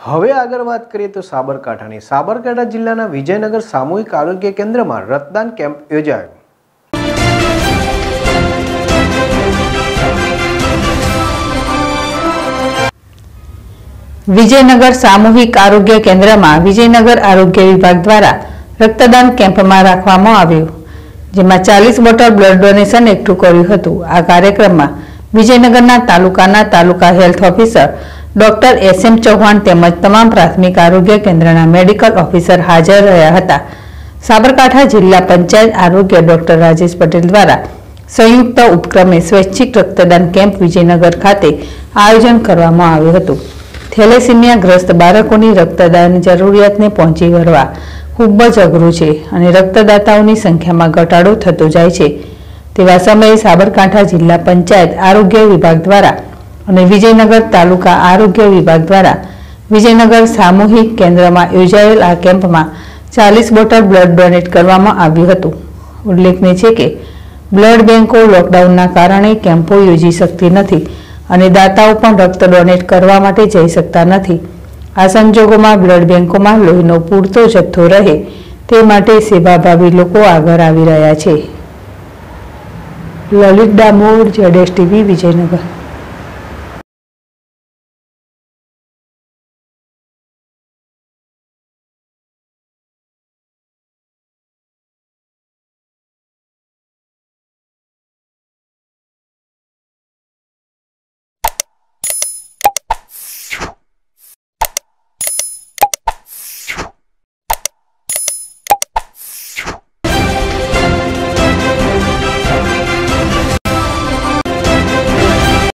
હવે આગળ વાત કરીએ તો સાબરકાંઠા જિલ્લાના વિજયનગર સામૂહિક આરોગ્ય કેન્દ્રમાં રક્તદાન કેમ્પ યોજાયો। વિજયનગર સામૂહિક આરોગ્ય કેન્દ્રમાં વિજયનગર આરોગ્ય વિભાગ દ્વારા રક્તદાન કેમ્પમાં રાખવામાં આવ્યું, જેમાં 40 બોટલ બ્લડ ડોનેશન એકઠું કર્યું હતું। આ કાર્યક્રમમાં વિજયનગરના તાલુકા health officer doctor SM Chauhan તેમજ તમામ પ્રાથમિક આરોગ્ય કેન્દ્રના મેડિકલ ઓફિસર હાજર રહ્યા હતા। સાબરકાંઠા જિલ્લા પંચાયત આરોગ્ય ડોક્ટર રાજેશ પટેલ દ્વારા સંયુક્ત ઉપક્રમે સ્વૈચ્છિક રક્તદાન કેમ્પ વિજયનગર ખાતે આયોજન કરવામાં આવ્યું હતું। થેલેસીમિયા ગ્રસ્ત બાળકોની રક્તદાન જરૂરિયાતને પહોંચી વળવા ખૂબ જ અઘરું છે અને રક્તદાતાઓની સંખ્યામાં ઘટાડો થતો જાય છે। તેવા સમયે સાબરકાંઠા જિલ્લા પંચાયત આરોગ્ય વિભાગ દ્વારા અને વિજયનગર તાલુકા આરોગ્ય વિભાગ દ્વારા વિજયનગર સામૂહિક કેન્દ્રમાં યોજાયેલ આ કેમ્પમાં 40 બોટલ બ્લડ ડોનેટ કરવામાં આવ્યું હતું। ઉલ્લેખનીય છે કે બ્લડ બેંકો લોકડાઉનના કારણે કેમ્પો યોજી શકતી નથી અને દાતાઓ પણ રક્ત ડોનેટ કરવા માટે જઈ શકતા નથી। આ સંજોગોમાં બ્લડ બેંકોમાં લોહીનો પૂરતો જથ્થો રહે તે માટે સેવાભાવી લોકો આગળ આવી રહ્યા છે। લલિત ડામોર, ZSTV, વિજયનગર।